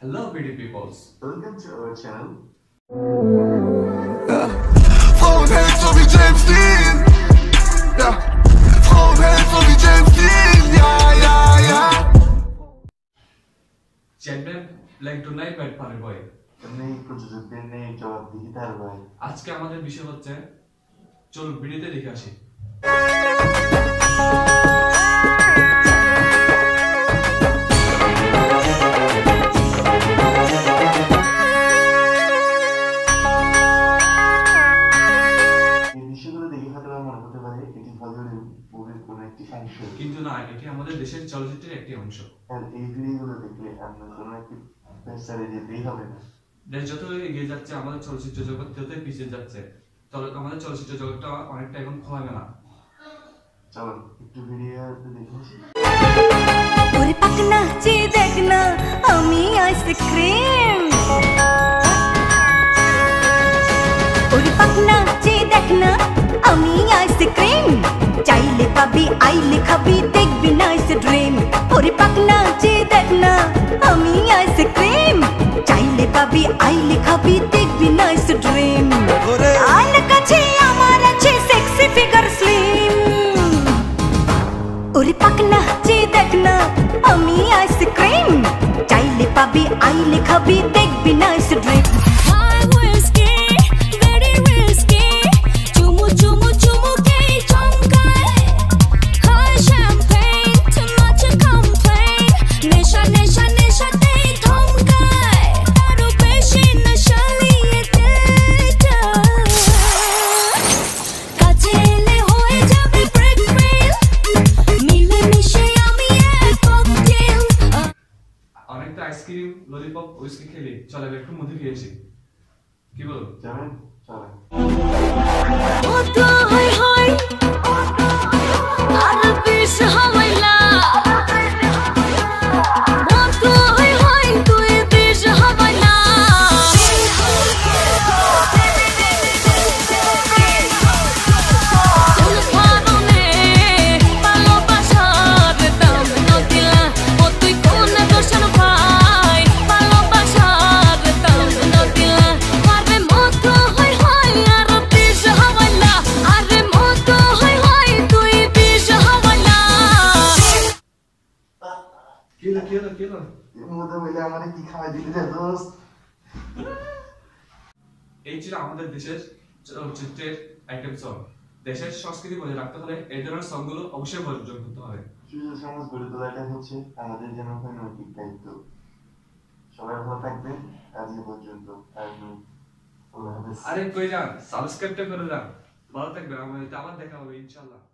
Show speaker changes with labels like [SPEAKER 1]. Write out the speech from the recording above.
[SPEAKER 1] Hello, beauty peoples.
[SPEAKER 2] Welcome to our channel.
[SPEAKER 3] Frauen hält so wie James Dean. Ja. Frauen hält so wie James Dean. Ja.
[SPEAKER 1] Champion like to নাই ব্যাট পারে বয়।
[SPEAKER 2] নেই প্রযোজকদের নেই জবাবদিহিতার ভাই।
[SPEAKER 1] আজকে আমাদের বিষয় হচ্ছে চল ভিডিওতে দেখে আসি। কিন্তু না, এটি আমাদের দেশের চলচ্চিত্রের একটি অংশ।
[SPEAKER 2] আর এই ভিডিওগুলো দেখলে আপনার কোনো একটি পেশারে যেতেই হবে না।
[SPEAKER 1] দেশ যত এগিয়ে যাচ্ছে, আমাদের চলচ্চিত্র জগৎ ততই পিছিয়ে যাচ্ছে। আমাদের চলচ্চিত্র জগৎটা অনেকটা এখন খোলামেলা।
[SPEAKER 2] চলো একটু ভিডিও দেখে আসি।
[SPEAKER 4] ওরে পাকনা চেয়ে দেখ না আমি আইসক্রিম, ওরে পাকনা চেয়ে দেখ না আমি আইসক্রিম, চাইলে পাবি আইলে খাবি দেখবি নাইস ড্রিম। ওরে পাকনা চেয়ে দেখ না আমি আইসক্রিম, চাইলে পাবি আইলে খাবি দেখবি নাইস ড্রিম। আর কাছে আমার আছে সেক্সি ফিগার স্লিম। ওরে পাকনা চেয়ে দেখ না আমি আইসক্রিম, চাইলে পাবি আইলে খাবি দেখবি নাইস ড্রিম।
[SPEAKER 1] অনেকটা আইসক্রিম ললিপপ উইস্কি খেলি, চলে একটু মধু খেয়েছি, কি বল?
[SPEAKER 2] যাবেন চলে।
[SPEAKER 1] এই ছিল আমাদের দেশের চলচ্চিত্রের আইটেম সং। দেশের সংস্কৃতি বজায় রাখতে হলে এই ধরনের সং গুলো অবশ্যই বর্জন করতে হবে।
[SPEAKER 2] সুশীল সমাজ গড়ে তোলাটা হচ্ছে আমাদের জনগণের নৈতিক দায়িত্ব। সবাই ভালো থাকবেন, আজ এ পর্যন্ত।
[SPEAKER 1] আরে কই যান, সাবস্ক্রাইবটা করে যান, ভালো থাকবেন। আমাদের আবার দেখা হবে ইনশাআল্লাহ।